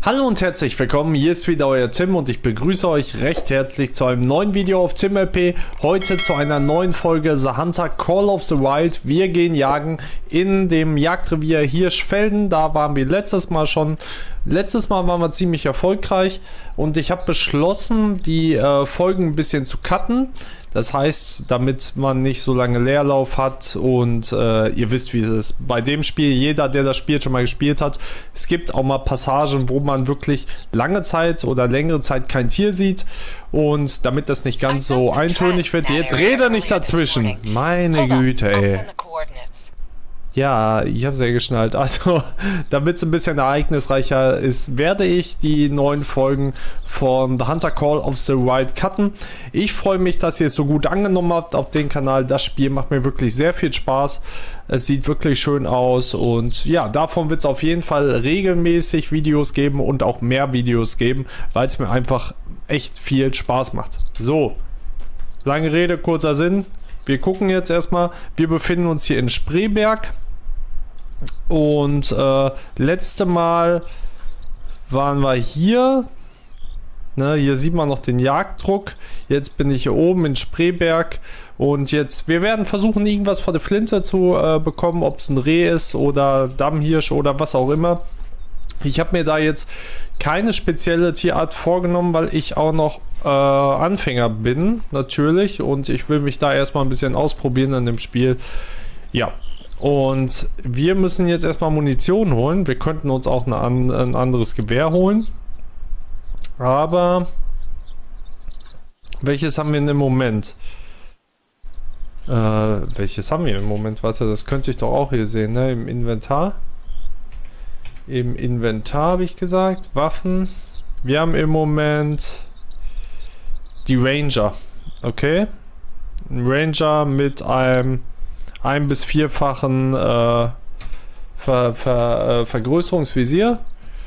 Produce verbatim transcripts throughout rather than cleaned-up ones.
Hallo und herzlich willkommen, hier ist wieder euer Tim und ich begrüße euch recht herzlich zu einem neuen Video auf TimLP. Heute zu einer neuen Folge The Hunter Call of the Wild. Wir gehen jagen in dem Jagdrevier Hirschfelden, da waren wir letztes Mal schon. Letztes Mal waren wir ziemlich erfolgreich und ich habe beschlossen, die äh, Folgen ein bisschen zu cutten. Das heißt, damit man nicht so lange Leerlauf hat und äh, ihr wisst, wie es ist. Bei dem Spiel, jeder, der das Spiel schon mal gespielt hat, es gibt auch mal Passagen, wo man wirklich lange Zeit oder längere Zeit kein Tier sieht. Und damit das nicht ganz so eintönig wird, jetzt rede nicht dazwischen. Meine Güte, ey. Ja, ich habe sehr geschnallt. Also, damit es ein bisschen ereignisreicher ist, werde ich die neuen Folgen von The Hunter Call of the Wild cutten. Ich freue mich, dass ihr es so gut angenommen habt auf den Kanal. Das Spiel macht mir wirklich sehr viel Spaß. Es sieht wirklich schön aus und ja, davon wird es auf jeden Fall regelmäßig Videos geben und auch mehr Videos geben, weil es mir einfach echt viel Spaß macht. So, lange Rede, kurzer Sinn. Wir gucken jetzt erstmal. Wir befinden uns hier in Spreeberg. Und äh, letzte Mal waren wir hier. Ne, hier sieht man noch den Jagddruck. Jetzt bin ich hier oben in Spreeberg. Und jetzt, wir werden versuchen, irgendwas vor der Flinte zu äh, bekommen. Ob es ein Reh ist oder Dammhirsch oder was auch immer. Ich habe mir da jetzt keine spezielle Tierart vorgenommen, weil ich auch noch äh, Anfänger bin, natürlich. Und ich will mich da erstmal ein bisschen ausprobieren in dem Spiel. Ja. Und wir müssen jetzt erstmal Munition holen. Wir könnten uns auch eine, ein anderes Gewehr holen. Aber welches haben wir denn im Moment? Äh, welches haben wir im Moment? Warte, das könnte ich doch auch hier sehen, ne? Im Inventar. Im Inventar habe ich gesagt. Waffen. Wir haben im Moment die Ranger. Okay. Ein Ranger mit einem ein- bis vierfachen äh, Ver, Ver, äh, Vergrößerungsvisier.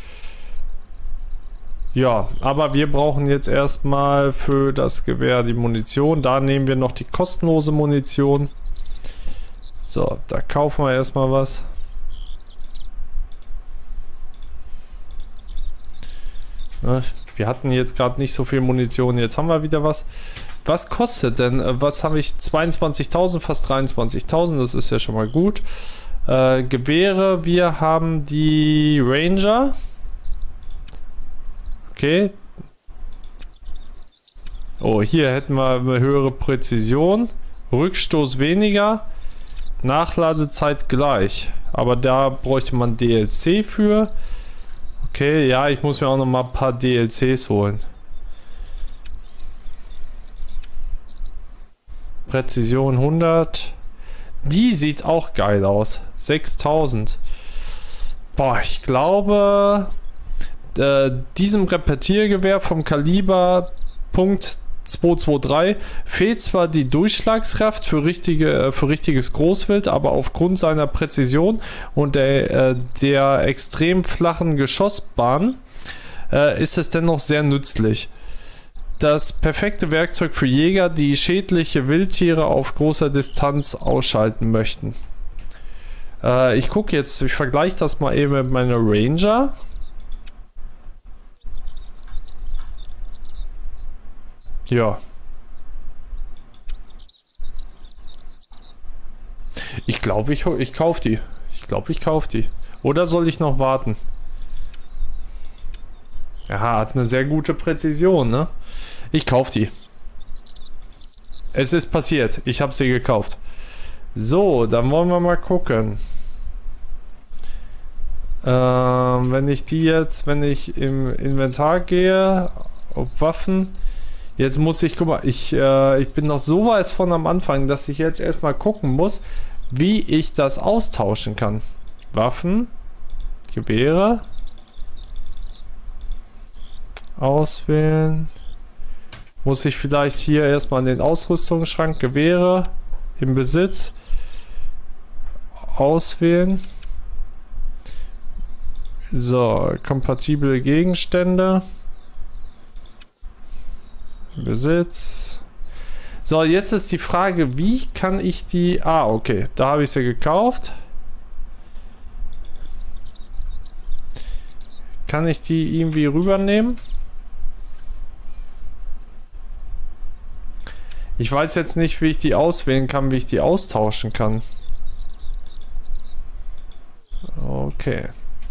Ja, aber wir brauchen jetzt erstmal für das Gewehr die Munition. Da nehmen wir noch die kostenlose Munition. So, da kaufen wir erstmal was. Ja, wir hatten jetzt gerade nicht so viel Munition. Jetzt haben wir wieder was. Was kostet denn? Was habe ich? zweiundzwanzigtausend, fast dreiundzwanzigtausend. Das ist ja schon mal gut. Äh, Gewehre. Wir haben die Ranger. Okay. Oh, hier hätten wir eine höhere Präzision. Rückstoß weniger. Nachladezeit gleich. Aber da bräuchte man D L C für. Okay, ja, ich muss mir auch noch mal ein paar D L Cs holen. Präzision hundert. Die sieht auch geil aus. sechstausend. Boah, ich glaube, äh, diesem Repetiergewehr vom Kaliber Punkt zweihundertdreiundzwanzig fehlt zwar die Durchschlagskraft für, richtige, äh, für richtiges Großwild, aber aufgrund seiner Präzision und der, äh, der extrem flachen Geschossbahn äh, ist es dennoch sehr nützlich. Das perfekte Werkzeug für Jäger, die schädliche Wildtiere auf großer Distanz ausschalten möchten. Äh, ich gucke jetzt, ich vergleiche das mal eben mit meiner Ranger. Ja. Ich glaube, ich, ich kaufe die. Ich glaube, ich kaufe die. Oder soll ich noch warten? Ja, hat eine sehr gute Präzision, ne? Ich kaufe die. Es ist passiert. Ich habe sie gekauft. So, dann wollen wir mal gucken. Ähm, wenn ich die jetzt, wenn ich im Inventar gehe, auf Waffen. Jetzt muss ich, guck mal, ich, äh, ich bin noch so weit von am Anfang, dass ich jetzt erstmal gucken muss, wie ich das austauschen kann. Waffen, Gewehre. Auswählen. Muss ich vielleicht hier erstmal in den Ausrüstungsschrank Gewehre im Besitz auswählen. So, kompatible Gegenstände. Besitz. So, jetzt ist die Frage, wie kann ich die... Ah, okay, da habe ich sie gekauft. Kann ich die irgendwie rübernehmen? Ich weiß jetzt nicht, wie ich die auswählen kann, wie ich die austauschen kann. Okay.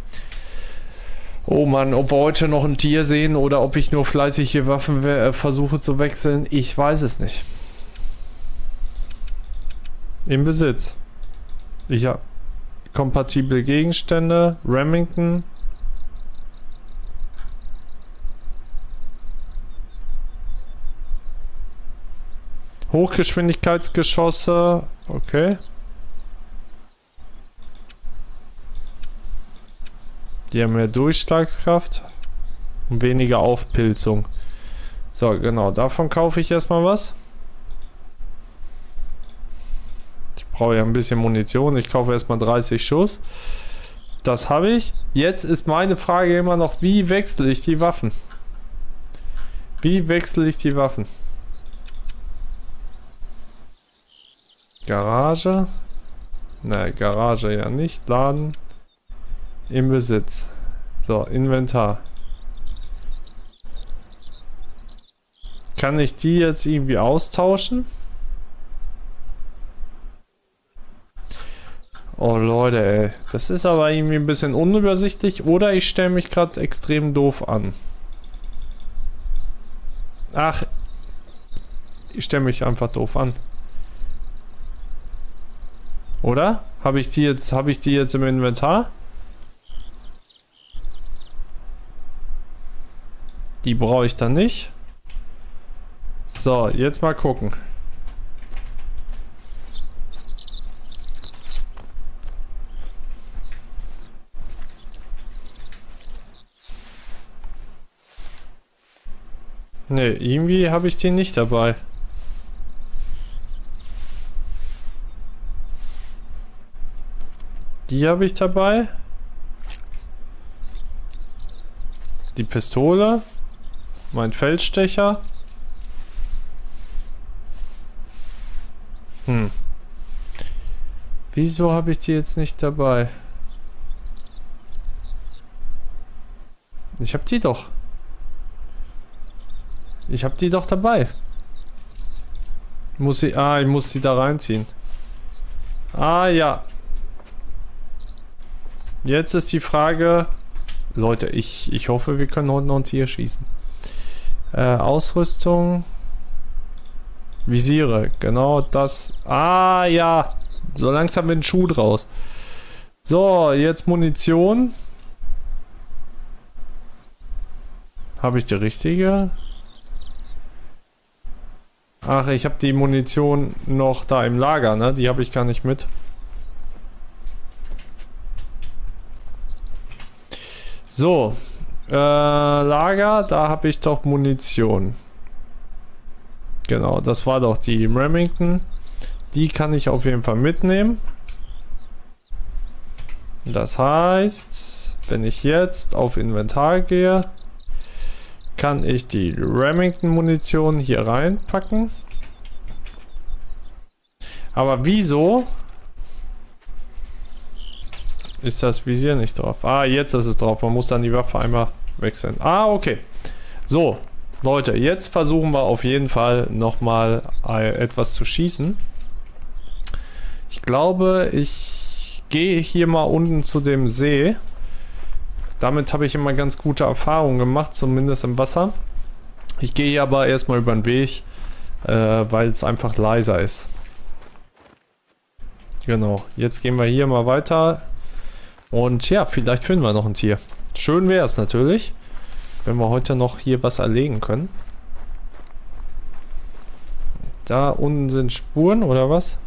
Oh Mann, ob wir heute noch ein Tier sehen oder ob ich nur fleißig hier Waffen äh, versuche zu wechseln, ich weiß es nicht. Im Besitz. Ich habe kompatible Gegenstände, Remington. Hochgeschwindigkeitsgeschosse, okay. Die haben mehr Durchschlagskraft und weniger Aufpilzung. So, genau, davon kaufe ich erstmal was. Ich brauche ja ein bisschen Munition, ich kaufe erstmal dreißig Schuss. Das habe ich. Jetzt ist meine Frage immer noch, wie wechsle ich die Waffen? Wie wechsle ich die Waffen? Garage? Ne, Garage ja nicht. Laden. Im Besitz. So, Inventar. Kann ich die jetzt irgendwie austauschen? Oh Leute, ey. Das ist aber irgendwie ein bisschen unübersichtlich. Oder ich stelle mich gerade extrem doof an. Ach. Ich stelle mich einfach doof an. Oder? Habe ich die jetzt, habe ich die jetzt im Inventar? Die brauche ich dann nicht. So, jetzt mal gucken. Ne, irgendwie habe ich die nicht dabei. Die habe ich dabei. Die Pistole. Mein Feldstecher. Hm. Wieso habe ich die jetzt nicht dabei? Ich habe die doch. Ich habe die doch dabei. Muss ich... Ah, ich muss die da reinziehen. Ah, ja. Jetzt ist die Frage... Leute, ich, ich hoffe, wir können heute noch ein Tier schießen. Äh, Ausrüstung. Visiere. Genau das. Ah, ja. So langsam wird ein Schuh draus. So, jetzt Munition. Habe ich die richtige? Ach, ich habe die Munition noch da im Lager, ne? Die habe ich gar nicht mit. So, äh, Lager, da habe ich doch Munition. Genau, das war doch die Remington. Die kann ich auf jeden Fall mitnehmen. Das heißt, wenn ich jetzt auf Inventar gehe, kann ich die Remington Munition hier reinpacken. Aber wieso ist das Visier nicht drauf? Ah, jetzt ist es drauf. Man muss dann die Waffe einmal wechseln. Ah, okay. So, Leute, jetzt versuchen wir auf jeden Fall nochmal etwas zu schießen. Ich glaube, ich gehe hier mal unten zu dem See. Damit habe ich immer ganz gute Erfahrungen gemacht, zumindest im Wasser. Ich gehe hier aber erstmal über den Weg, äh, weil es einfach leiser ist. Genau, jetzt gehen wir hier mal weiter. Und ja, vielleicht finden wir noch ein Tier. Schön wäre es natürlich, wenn wir heute noch hier was erlegen können. Da unten sind Spuren, oder was?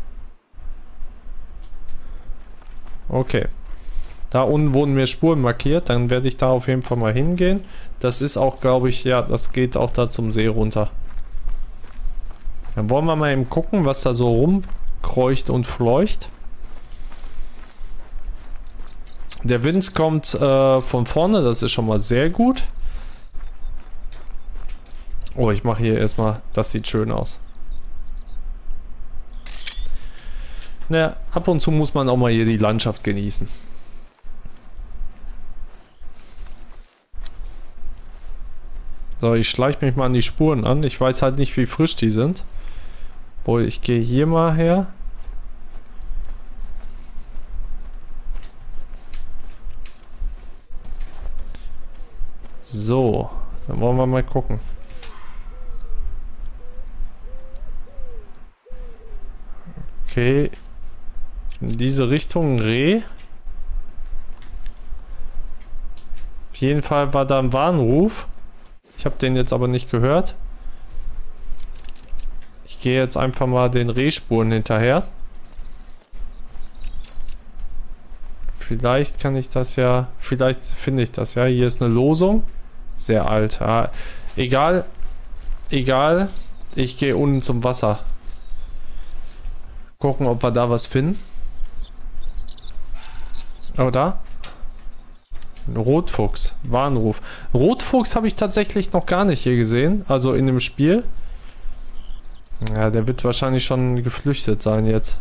Okay. Da unten wurden mir Spuren markiert, dann werde ich da auf jeden Fall mal hingehen. Das ist auch, glaube ich, ja, das geht auch da zum See runter. Dann wollen wir mal eben gucken, was da so rumkreucht und fleucht. Der Wind kommt äh, von vorne, das ist schon mal sehr gut. Oh, ich mache hier erstmal, das sieht schön aus. Naja, ab und zu muss man auch mal hier die Landschaft genießen. So, ich schleiche mich mal an die Spuren an. Ich weiß halt nicht, wie frisch die sind. Wohl, ich gehe hier mal her. So, dann wollen wir mal gucken. Okay. In diese Richtung ein Reh. Auf jeden Fall war da ein Warnruf. Ich habe den jetzt aber nicht gehört. Ich gehe jetzt einfach mal den Rehspuren hinterher. Vielleicht kann ich das ja... Vielleicht finde ich das ja. Hier ist eine Losung. Sehr alt. Ja, egal. Egal. Ich gehe unten zum Wasser. Gucken, ob wir da was finden. Oh, da? Ein Rotfuchs. Warnruf. Rotfuchs habe ich tatsächlich noch gar nicht hier gesehen. Also in dem Spiel. Ja, der wird wahrscheinlich schon geflüchtet sein jetzt.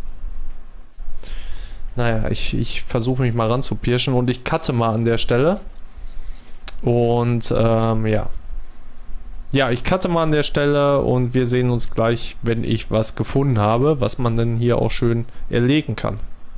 Naja, ich, ich versuche mich mal ranzupirschen und ich cutte mal an der Stelle. Und ähm, ja. Ja, ich cutte mal an der Stelle und wir sehen uns gleich, wenn ich was gefunden habe, was man dann hier auch schön erlegen kann.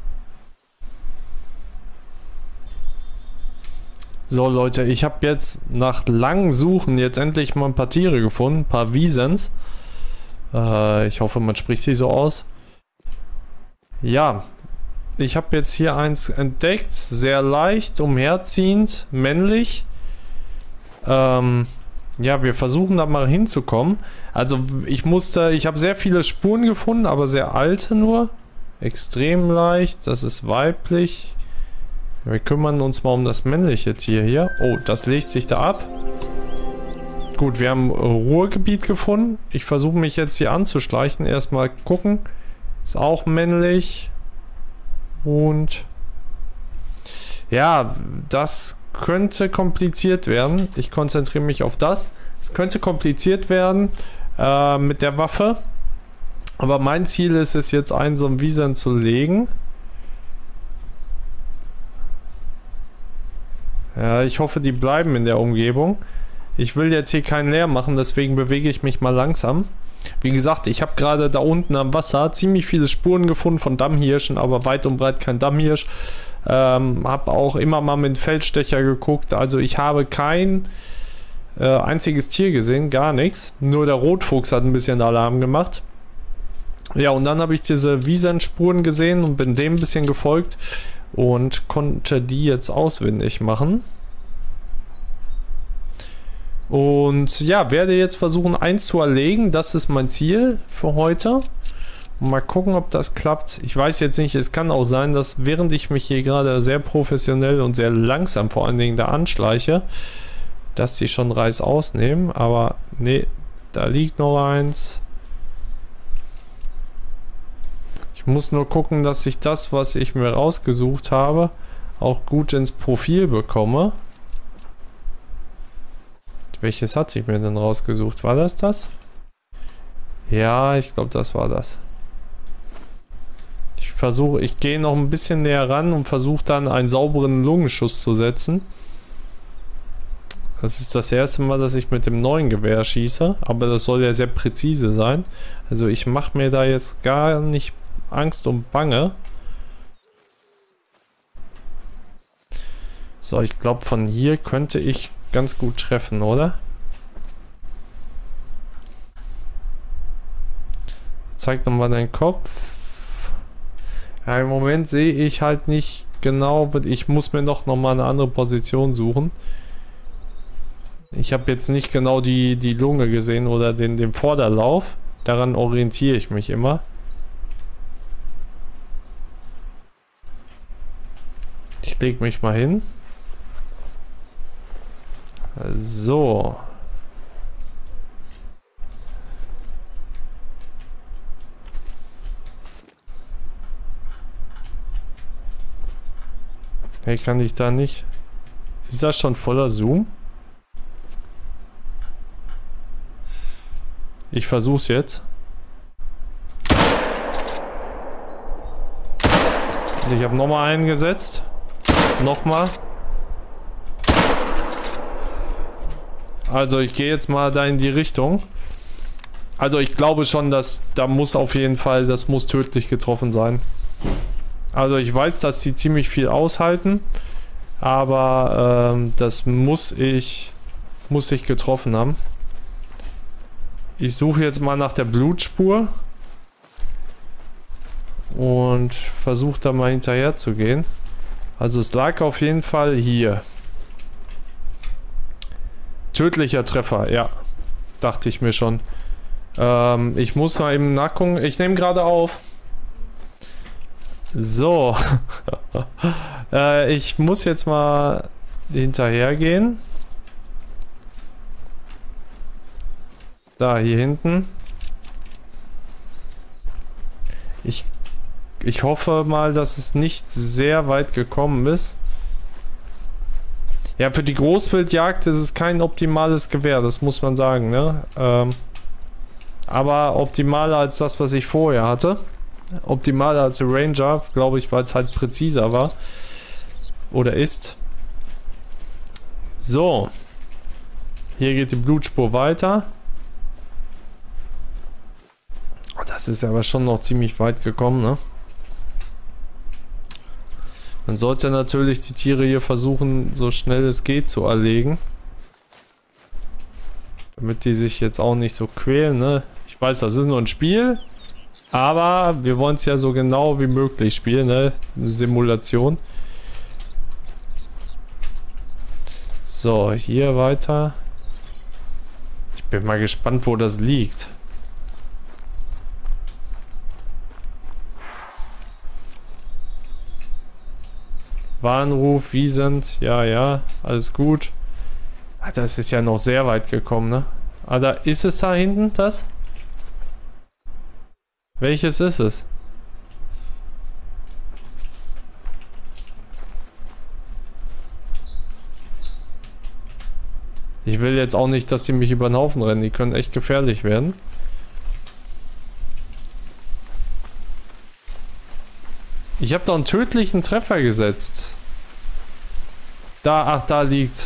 So Leute, ich habe jetzt nach langem Suchen jetzt endlich mal ein paar Tiere gefunden, ein paar Wiesens. Äh, ich hoffe, man spricht die so aus. Ja, ich habe jetzt hier eins entdeckt, sehr leicht, umherziehend, männlich. Ähm, ja, wir versuchen da mal hinzukommen. Also ich musste, ich habe sehr viele Spuren gefunden, aber sehr alte nur. Extrem leicht, das ist weiblich. Wir kümmern uns mal um das männliche Tier hier. Oh, das legt sich da ab. Gut, wir haben Ruhegebiet gefunden. Ich versuche mich jetzt hier anzuschleichen. Erstmal gucken. Ist auch männlich. Und ja, das könnte kompliziert werden. Ich konzentriere mich auf das. Es könnte kompliziert werden äh, mit der Waffe. Aber mein Ziel ist es jetzt, einen so einen Wiesern zu legen. Ja, ich hoffe, die bleiben in der Umgebung. Ich will jetzt hier keinen leer machen, deswegen bewege ich mich mal langsam. Wie gesagt, ich habe gerade da unten am Wasser ziemlich viele Spuren gefunden von Dammhirschen, aber weit und breit kein Dammhirsch. Ähm, habe auch immer mal mit dem Feldstecher geguckt, also ich habe kein äh, einziges Tier gesehen, gar nichts. Nur der Rotfuchs hat ein bisschen Alarm gemacht. Ja, und dann habe ich diese Wiesenspuren gesehen und bin dem ein bisschen gefolgt und konnte die jetzt auswendig machen. Und ja, werde jetzt versuchen, eins zu erlegen. Das ist mein Ziel für heute. Mal gucken, ob das klappt. Ich weiß jetzt nicht, es kann auch sein, dass während ich mich hier gerade sehr professionell und sehr langsam vor allen Dingen da anschleiche, dass die schon Reis ausnehmen. Aber nee, da liegt noch eins. Ich muss nur gucken, dass ich das, was ich mir rausgesucht habe, auch gut ins Profil bekomme. Welches hatte ich mir denn rausgesucht? War das das? Ja, ich glaube, das war das. Ich versuche, ich gehe noch ein bisschen näher ran und versuche dann einen sauberen Lungenschuss zu setzen. Das ist das erste Mal, dass ich mit dem neuen Gewehr schieße, aber das soll ja sehr präzise sein. Also ich mache mir da jetzt gar nicht Angst und Bange. So, ich glaube, von hier könnte ich ganz gut treffen, oder? Zeig doch mal deinen Kopf. Ja, im Moment sehe ich halt nicht genau. Ich muss mir noch, noch mal eine andere Position suchen. Ich habe jetzt nicht genau die, die Lunge gesehen oder den, den Vorderlauf. Daran orientiere ich mich immer. Ich lege mich mal hin. So. Hey, kann ich da nicht? Ist das schon voller Zoom? Ich versuch's jetzt. Ich habe nochmal einen gesetzt. Nochmal. Also ich gehe jetzt mal da in die Richtung. Also ich glaube schon, dass da muss auf jeden Fall, das muss tödlich getroffen sein. Also ich weiß, dass die ziemlich viel aushalten, aber ähm, das muss ich, muss ich getroffen haben. Ich suche jetzt mal nach der Blutspur und versuche da mal hinterher zu gehen. Also es lag auf jeden Fall hier. Tödlicher Treffer, ja. Dachte ich mir schon. Ähm, ich muss mal eben nachgucken. Ich nehme gerade auf. So. äh, ich muss jetzt mal hinterher gehen. Da, hier hinten. Ich, ich hoffe mal, dass es nicht sehr weit gekommen ist. Ja, für die Großwildjagd ist es kein optimales Gewehr, das muss man sagen, ne? Ähm, aber optimaler als das, was ich vorher hatte. Optimaler als der Ranger, glaube ich, weil es halt präziser war. Oder ist. So. Hier geht die Blutspur weiter. Das ist aber schon noch ziemlich weit gekommen, ne? Man sollte natürlich die Tiere hier versuchen, so schnell es geht zu erlegen. Damit die sich jetzt auch nicht so quälen, ne? Ich weiß, das ist nur ein Spiel. Aber wir wollen es ja so genau wie möglich spielen, ne? Eine Simulation. So, hier weiter. Ich bin mal gespannt, wo das liegt. Warnruf, Wiesent, ja, ja, alles gut. Ah, das ist ja noch sehr weit gekommen, ne? Ah, da ist es da hinten, das? Welches ist es? Ich will jetzt auch nicht, dass die mich über den Haufen rennen. Die können echt gefährlich werden. Ich habe doch einen tödlichen Treffer gesetzt. Da, ach, da liegt's.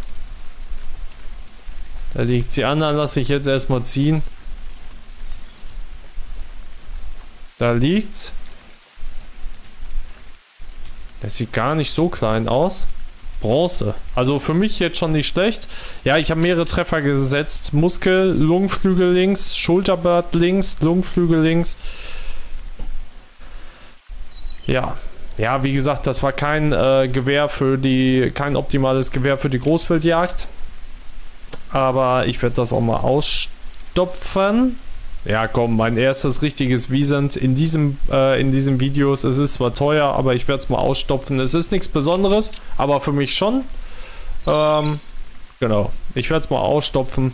Da liegt's. Die anderen lasse ich jetzt erstmal ziehen. Da liegt's. Das sieht gar nicht so klein aus. Bronze. Also für mich jetzt schon nicht schlecht. Ja, ich habe mehrere Treffer gesetzt. Muskel, Lungenflügel links, Schulterblatt links, Lungenflügel links. Ja. Ja, wie gesagt, das war kein äh, Gewehr für die, kein optimales Gewehr für die Großwildjagd. Aber ich werde das auch mal ausstopfen. Ja, komm, mein erstes richtiges Wiesent in diesem, äh, in diesen Videos. Es ist zwar teuer, aber ich werde es mal ausstopfen. Es ist nichts Besonderes, aber für mich schon. Ähm, genau. Ich werde es mal ausstopfen.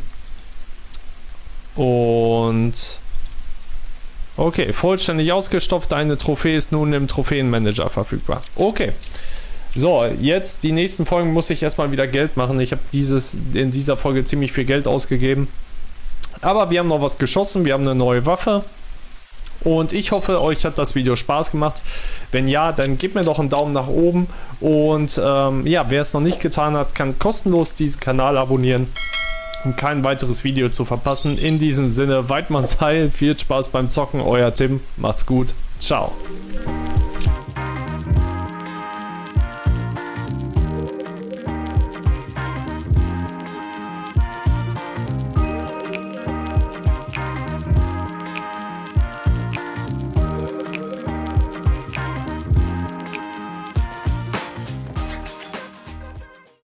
Und... Okay, vollständig ausgestopft. Eine Trophäe ist nun im Trophäenmanager verfügbar. Okay. So, jetzt die nächsten Folgen muss ich erstmal wieder Geld machen. Ich habe dieses in dieser Folge ziemlich viel Geld ausgegeben. Aber wir haben noch was geschossen. Wir haben eine neue Waffe. Und ich hoffe, euch hat das Video Spaß gemacht. Wenn ja, dann gebt mir doch einen Daumen nach oben. Und ähm, ja, wer es noch nicht getan hat, kann kostenlos diesen Kanal abonnieren, um kein weiteres Video zu verpassen. In diesem Sinne, Weidmanns Heil, viel Spaß beim Zocken, euer Tim, macht's gut, ciao.